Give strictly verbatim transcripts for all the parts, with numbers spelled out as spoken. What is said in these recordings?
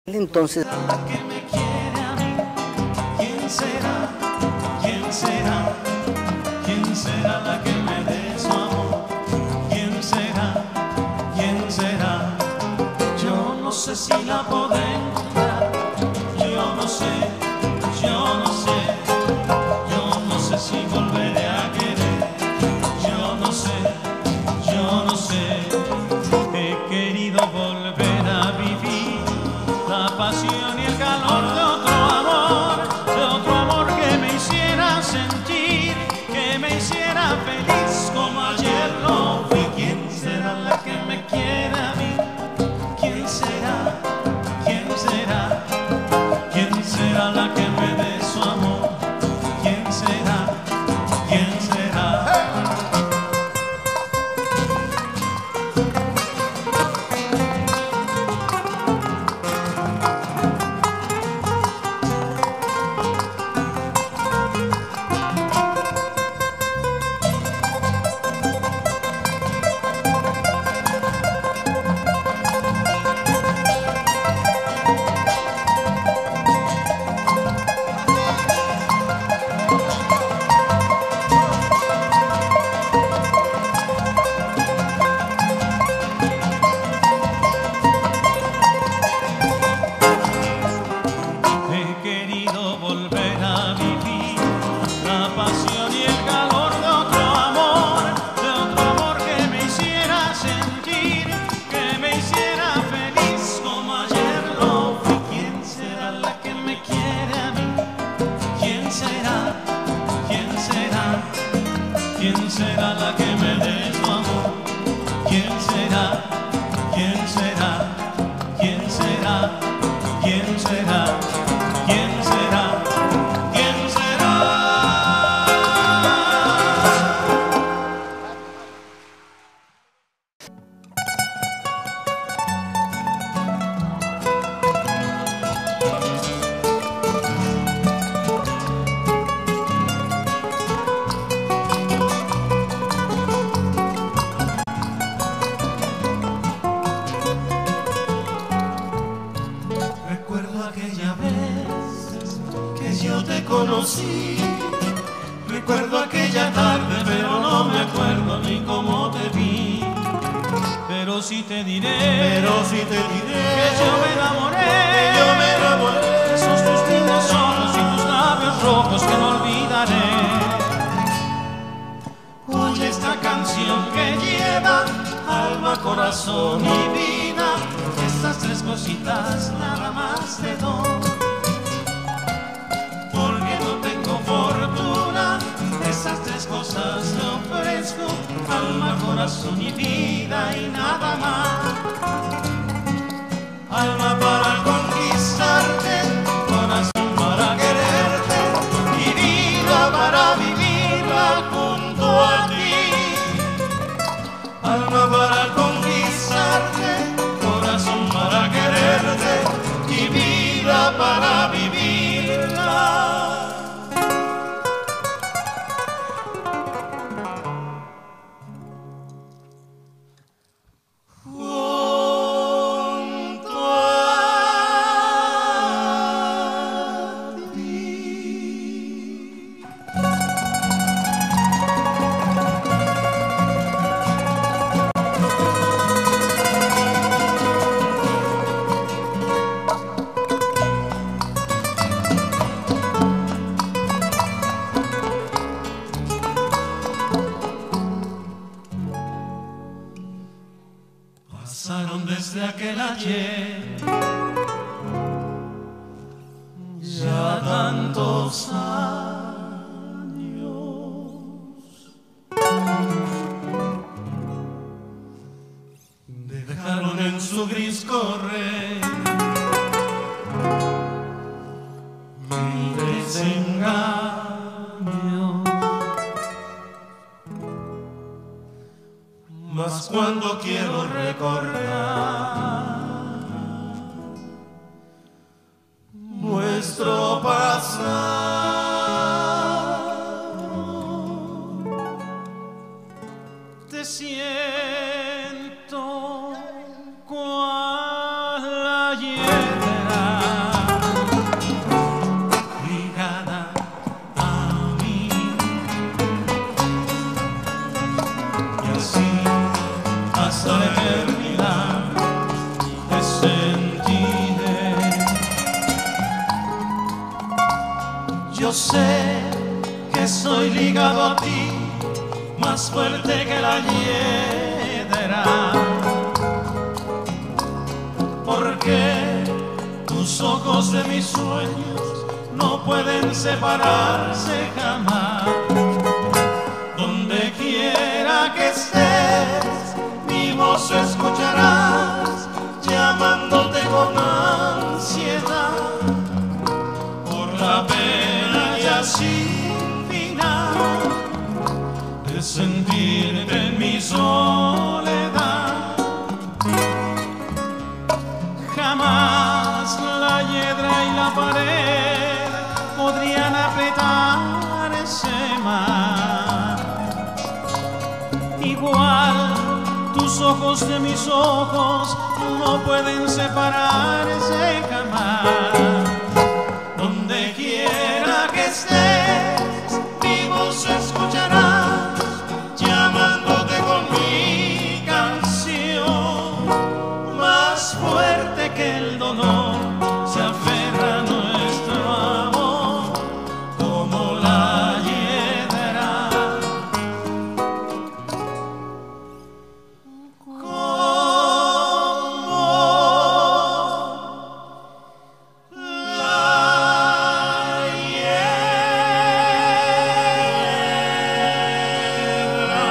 Entonces, La que me quiere a mí, ¿quién será? ¿Quién será? ¿Quién será la que me dé su amor? ¿Quién será? ¿Quién será? Yo no sé si la podré encontrar. Yo no sé, yo no sé. Yo no sé si volveré a querer. Yo no sé, yo no sé. He querido volver a vivir la pasión y el calor de otro amor, de otro amor que me hiciera sentir, que me hiciera feliz como ayer lo fui. ¿Quién será la que me quiere a mí? ¿Quién será? ¿Quién será? ¿Quién será la que me dé su amor? ¿Quién será? ¿Quién será? He querido volver a vivir la pasión y el calor de otro amor, de otro amor que me hiciera sentir, que me hiciera feliz como ayer lo fui. ¿Quién será la que me quiere a mí? ¿Quién será? ¿Quién será? ¿Quién será la que me dé su amor? ¿Quién será? ¿Quién será? ¿Quién será? ¿Quién será? ¿Quién será? ¿Quién será? Recuerdo aquella vez que yo te conocí. Recuerdo aquella tarde, pero no me acuerdo ni cómo te vi. Pero sí te diré, pero sí te diré que yo me enamoré, que yo me enamoré de esos tus lindos ojos y tus labios rojos que no olvidaré. Oye esta canción que lleva alma, corazón y vida. Estas tres cositas nada más te doy, porque no tengo fortuna. Esas tres cosas te ofrezco, alma, corazón y vida y nada más. Alma para conquistarte, corazón para quererte y vida para vivirla junto a ti. Alma para conquistarte, corazón para quererte y vida para vivirla. Junto a ti. Pasaron desde aquel ayer ya tantos años. Dejaron en su gris correr mil desengaños. Mas cuando quiero recordar yo sé que estoy ligado a ti, más fuerte que la hiedra, porque tus ojos de mis sueños no pueden separarse jamás. Donde quiera que estés, mi voz escucharás, llamándote con ansiedad, por la pena ya sin final de sentirte en mi soledad. Jamás la hiedra y la pared podrían apretarse más. Igual tus ojos de mis ojos no pueden separarse jamás. Donde quiera que estés, mi voz escucharás, llamándote con mi canción. Más fuerte que el dolor se aferra a nuestro amor, como la hiedra, como la hiedra.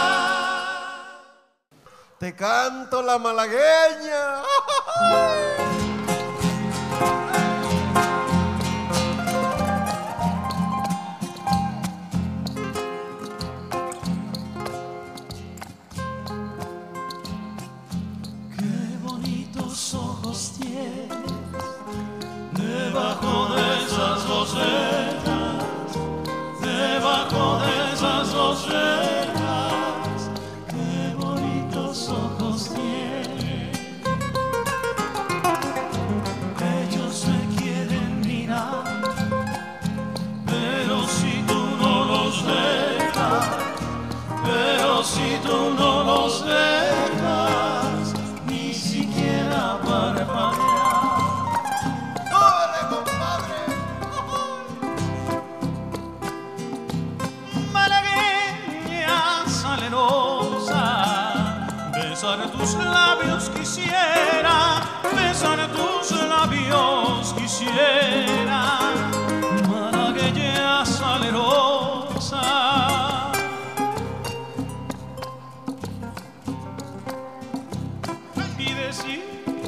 Te canto la malagueña. Qué bonitos ojos tienes debajo de esas dos cejas, debajo de esas dos cejas. Qué bonitos ojos tienes. Ellos me quieren mirar, pero si tú no los dejas, pero si tú no los dejas, ni siquiera parpadear. ¡Órale, compadre! Malagueña salerosa, besar tus labios quisiera, besar tus labios quisiera. Malagueña salerosa, y decir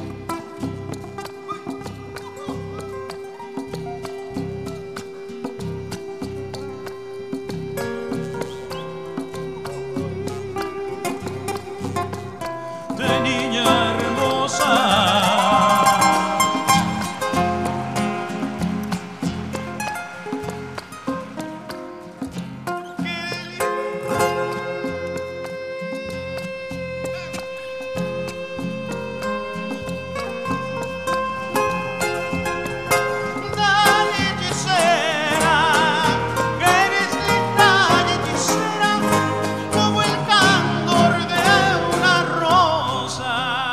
de niña hermosa. Dale, hechicera, que eres linda y hechicera, como el candor de una rosa.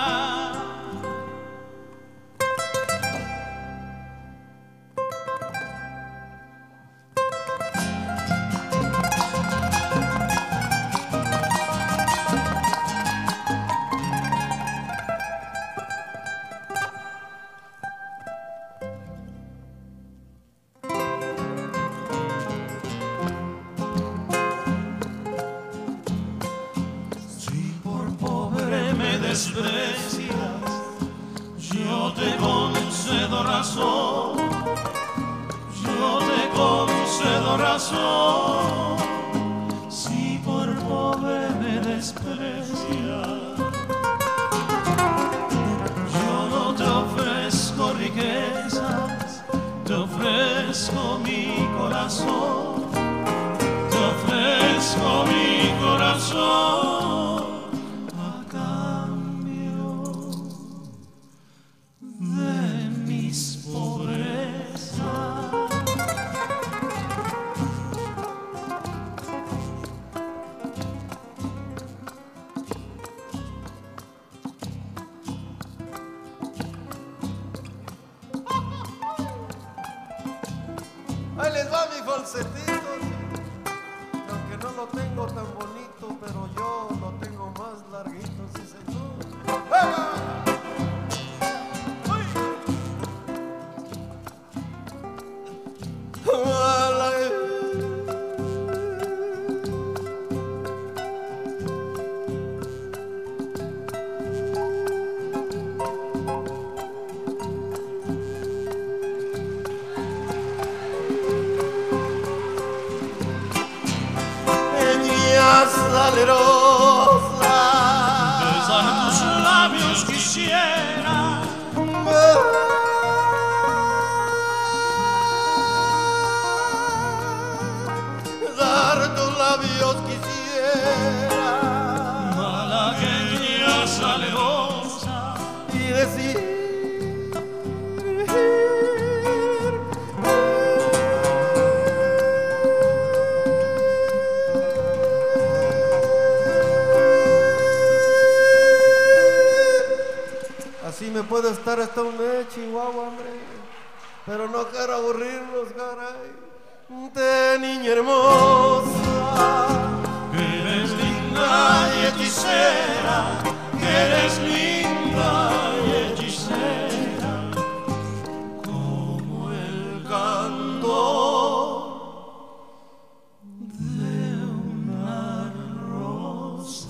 Si por pobre me desprecias, yo te concedo razón, yo te concedo razón. Si por pobre me desprecias, yo no te ofrezco riquezas, te ofrezco mi corazón, te ofrezco mi corazón a cambio de mis pobrezas. Ahí les va mi falsetito. Aunque no lo tengo tan bonito, pero yo lo tengo más larguito, sí señor. ¡Venga! Salerosa, besar tus labios quisiera, besar tus labios quisiera, malagueña salerosa, y decir así me puedo estar hasta un mes, Chihuahua, hombre, pero no quiero aburrirlos, caray. De niña hermosa, que eres linda y hechicera, que eres linda y hechicera, como el canto de una rosa.